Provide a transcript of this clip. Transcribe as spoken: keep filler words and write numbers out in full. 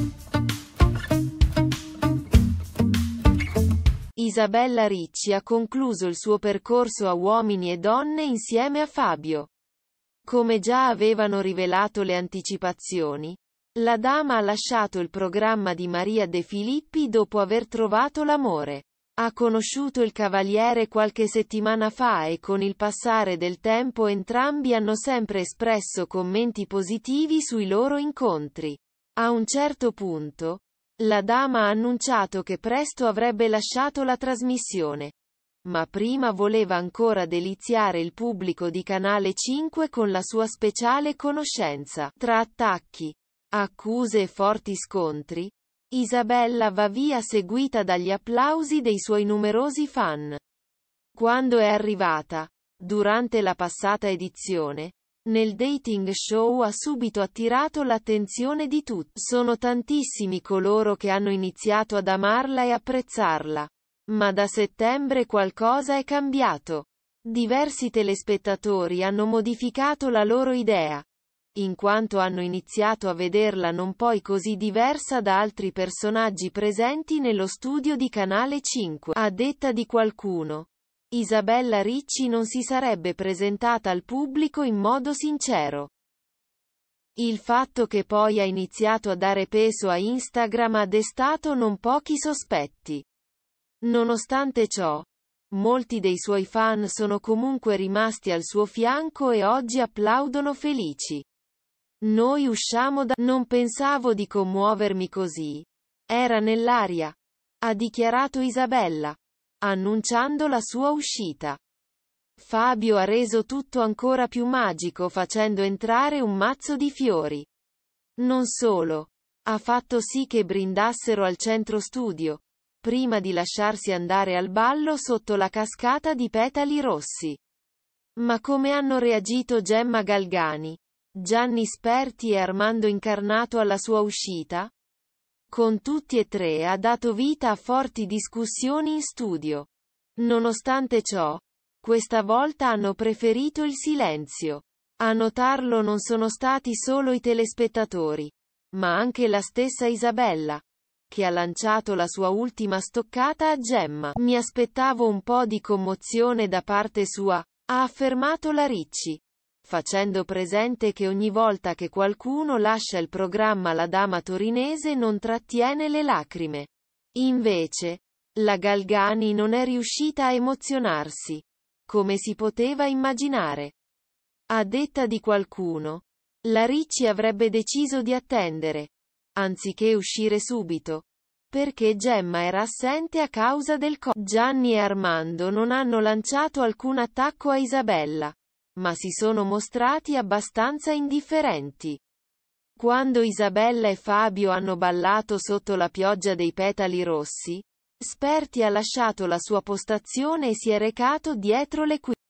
Isabella Ricci ha concluso il suo percorso a Uomini e Donne insieme a Fabio. Come già avevano rivelato le anticipazioni, la dama ha lasciato il programma di Maria De Filippi dopo aver trovato l'amore. Ha conosciuto il cavaliere qualche settimana fa e con il passare del tempo entrambi hanno sempre espresso commenti positivi sui loro incontri. A un certo punto, la dama ha annunciato che presto avrebbe lasciato la trasmissione. Ma prima voleva ancora deliziare il pubblico di Canale cinque con la sua speciale conoscenza. Tra attacchi, accuse e forti scontri, Isabella va via seguita dagli applausi dei suoi numerosi fan. Quando è arrivata, durante la passata edizione, nel dating show ha subito attirato l'attenzione di tutti. Sono tantissimi coloro che hanno iniziato ad amarla e apprezzarla. Ma da settembre qualcosa è cambiato. Diversi telespettatori hanno modificato la loro idea, in quanto hanno iniziato a vederla non poi così diversa da altri personaggi presenti nello studio di Canale cinque. A detta di qualcuno, Isabella Ricci non si sarebbe presentata al pubblico in modo sincero. Il fatto che poi ha iniziato a dare peso a Instagram ha destato non pochi sospetti. Nonostante ciò, molti dei suoi fan sono comunque rimasti al suo fianco e oggi applaudono felici. Noi usciamo da... Non pensavo di commuovermi così. Era nell'aria, ha dichiarato Isabella, annunciando la sua uscita. Fabio ha reso tutto ancora più magico facendo entrare un mazzo di fiori. Non solo, ha fatto sì che brindassero al centro studio, prima di lasciarsi andare al ballo sotto la cascata di petali rossi. Ma come hanno reagito Gemma Galgani, Gianni Sperti e Armando Incarnato alla sua uscita? Con tutti e tre ha dato vita a forti discussioni in studio. Nonostante ciò, questa volta hanno preferito il silenzio. A notarlo non sono stati solo i telespettatori, ma anche la stessa Isabella, che ha lanciato la sua ultima stoccata a Gemma. Mi aspettavo un po' di commozione da parte sua, ha affermato la Ricci, facendo presente che ogni volta che qualcuno lascia il programma la dama torinese non trattiene le lacrime. Invece, la Galgani non è riuscita a emozionarsi, come si poteva immaginare. A detta di qualcuno, la Ricci avrebbe deciso di attendere, anziché uscire subito, perché Gemma era assente a causa del Covid. Gianni e Armando non hanno lanciato alcun attacco a Isabella, ma si sono mostrati abbastanza indifferenti. Quando Isabella e Fabio hanno ballato sotto la pioggia dei petali rossi, Sperti ha lasciato la sua postazione e si è recato dietro le quinte.